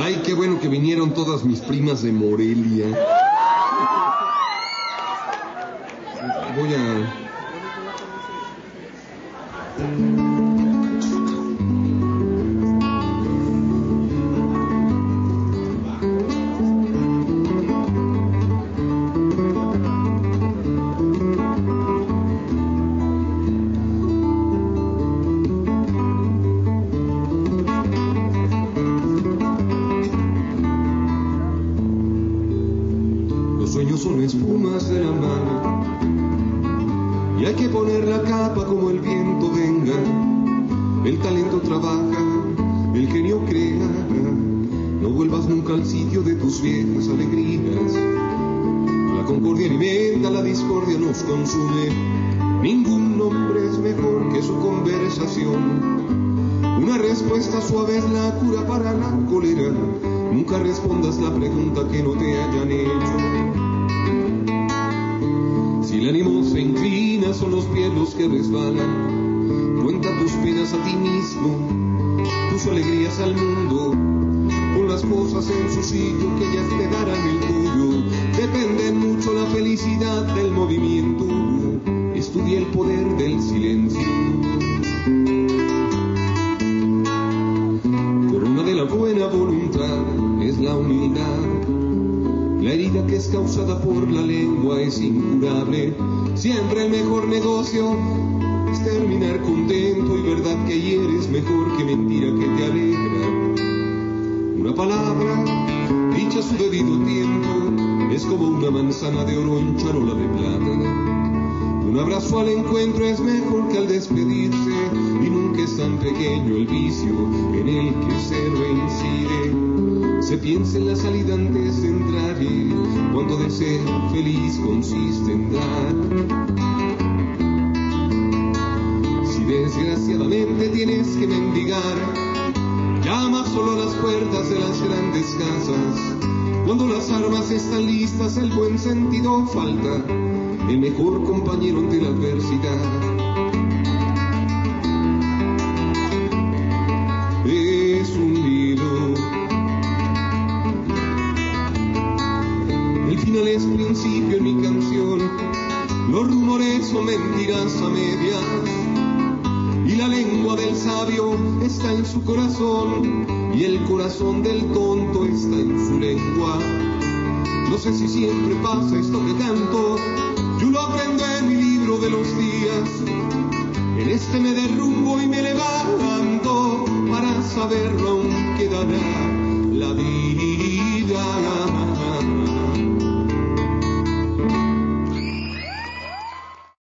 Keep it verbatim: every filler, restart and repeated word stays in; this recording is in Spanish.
Ay, qué bueno que vinieron todas mis primas de Morelia. Voy a... Consume. Ningún nombre es mejor que su conversación. Una respuesta suave es la cura para la cólera. Nunca respondas la pregunta que no te hayan hecho. Si el ánimo se inclina, son los pies los que resbalan. Cuenta tus penas a ti mismo, tus alegrías al mundo. Pon las cosas en su sitio, que ellas te darán el tuyo. Depende mucho la felicidad del movimiento. Estudia el poder del silencio. Corona de la buena voluntad es la humildad. La herida que es causada por la lengua es incurable. Siempre el mejor negocio es terminar contento, y verdad que hiere es mejor que mentira que te alegra. Una palabra dicha a su debido tiempo es como una manzana de oro en charola de plata. Un abrazo al encuentro es mejor que al despedirse, y nunca es tan pequeño el vicio en el que se reincide. Se piensa en la salida antes de entrar, y cuando de ser feliz consiste en dar. Si desgraciadamente tienes que mendigar, llama solo a las puertas de las grandes casas. Cuando las armas están listas, el buen sentido falta, el mejor compañero ante la adversidad. Es un hilo. El final es principio en mi canción. Los rumores son mentiras a medias, y la lengua del sabio está en su corazón, y el corazón del tonto está en su lengua. No sé si siempre pasa esto que canto, yo lo aprendo en mi libro de los días. En este me derrumbo y me levanto, para saberlo aún quedará la vida.